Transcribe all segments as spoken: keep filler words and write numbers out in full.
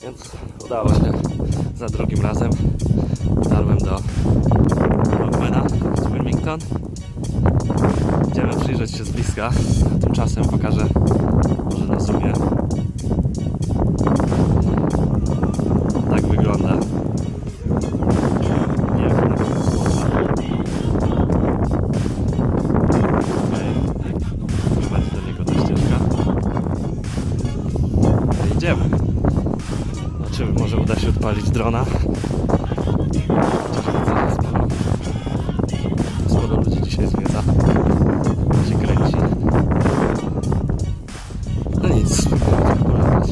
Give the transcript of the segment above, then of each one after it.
Więc udało się za drugim razem. Dotarłem do Rockmana z Wilmington. Idziemy przyjrzeć się z bliska. Tymczasem pokażę może na zoomie. Tak wygląda. Prowadzi do niego ta ścieżka. No idziemy. Zobaczymy, może uda się odpalić drona. Sporo, sporo ludzi dzisiaj zwiedza. Się kręci. No nic, spróbujemy polatać.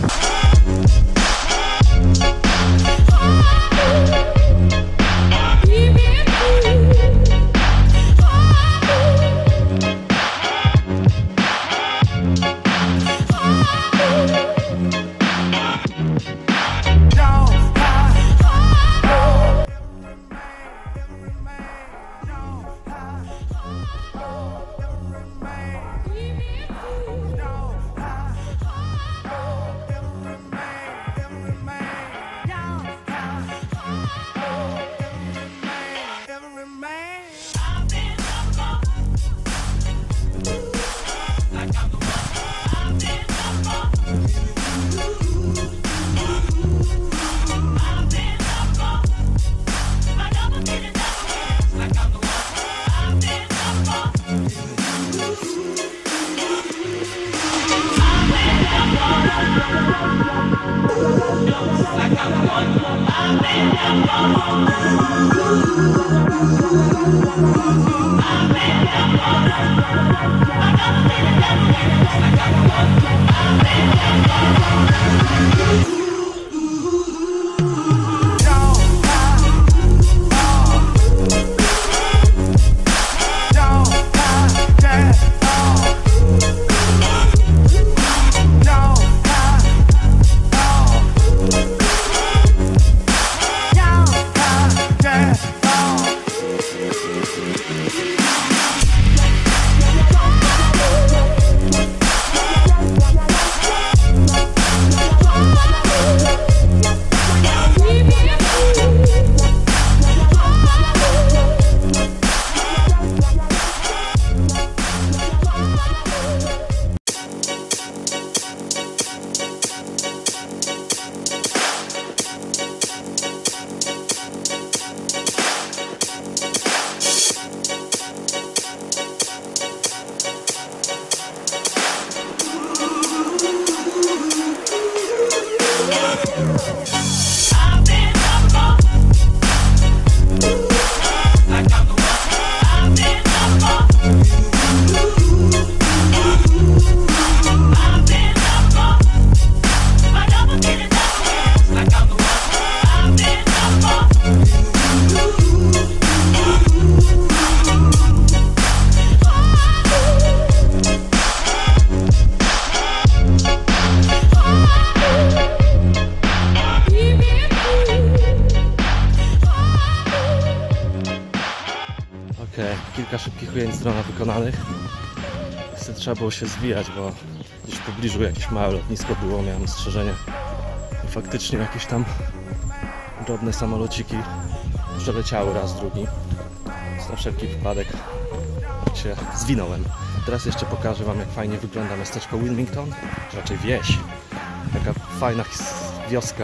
Kilka szybkich ujęć z drona wykonanych. Niestety trzeba było się zwijać, bo gdzieś w pobliżu jakieś małe lotnisko było, miałem ostrzeżenie. I faktycznie jakieś tam drobne samolociki przeleciały raz, drugi. Więc na wszelki wypadek się zwinąłem. Teraz jeszcze pokażę wam, jak fajnie wygląda miasteczko Wilmington, czy raczej wieś. Taka fajna wioska,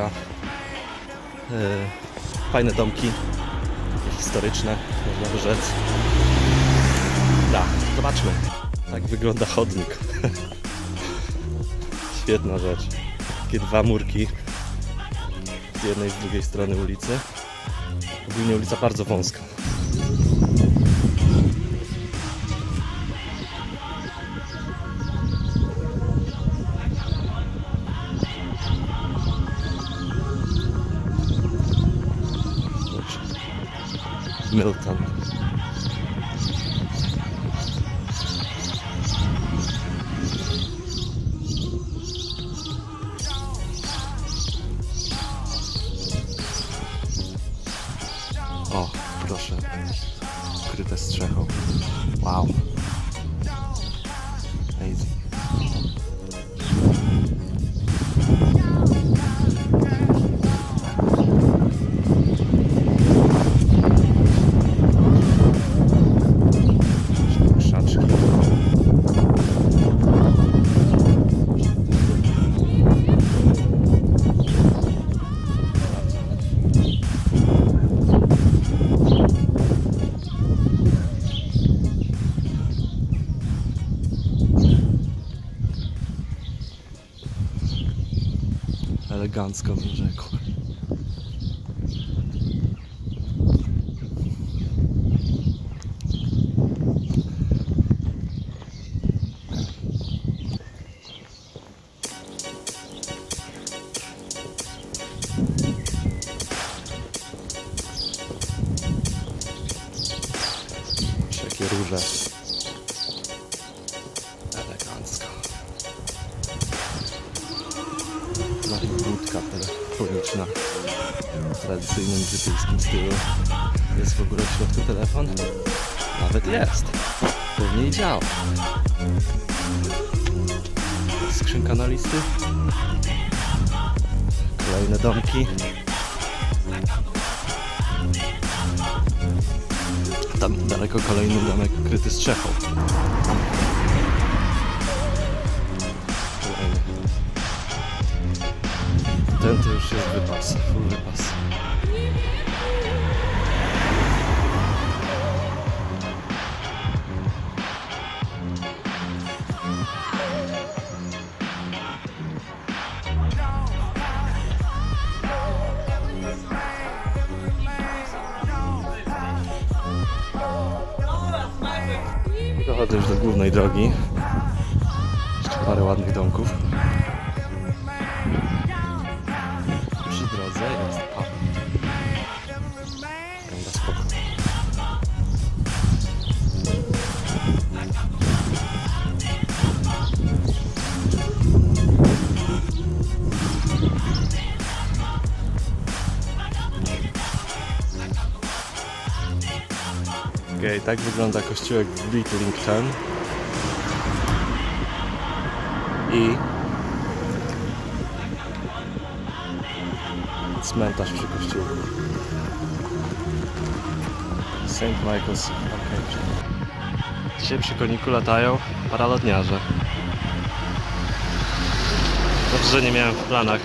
yy, fajne domki, historyczne, można by rzec. Da, zobaczmy, tak wygląda chodnik. Świetna rzecz. Takie dwa murki z jednej i z drugiej strony ulicy. Ogólnie ulica bardzo wąska. Milton. O, proszę, ukryte strzechą. Wow. Amazing. Elegancko bym rzekł. Jakie róże. Elegancko. No i budka telefoniczna w tradycyjnym brytyjskim stylu. Jest w ogóle w środku telefon? Nawet jest. Pewnie i działa. Skrzynka na listy. Kolejne domki. Tam daleko kolejny domek kryty strzechą. Kolejny. Ten to już jest wypas, full wypas. Dochodzę już do głównej drogi. Jeszcze parę ładnych domków. Przy drodze jest pub. Wygląda spoko. Okej, tak wygląda kościółek w Littlington. I cmentarz przy kościółku. Saint Michael's Archangel. Dzisiaj przy koniku latają paralotniarze. Dobrze, że nie miałem w planach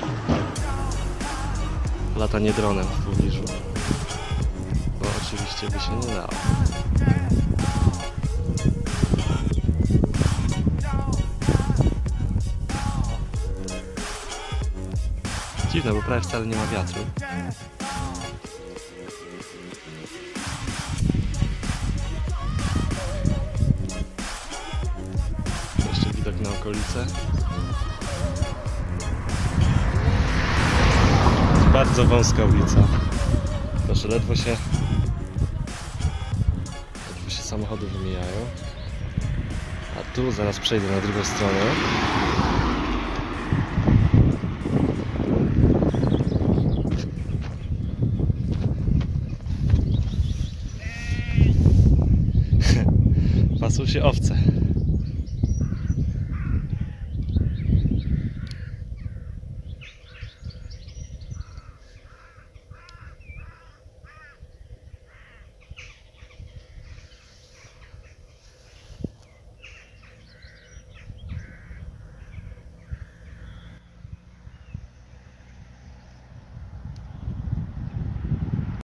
latanie dronem w pobliżu. Bo oczywiście by się nie dało. Dziwne, bo prawie wcale nie ma wiatru. Jeszcze widok na okolice. Bardzo wąska ulica. Proszę, ledwo się ledwo się samochody wymijają. A tu zaraz przejdę na drugą stronę. Pasą się owce.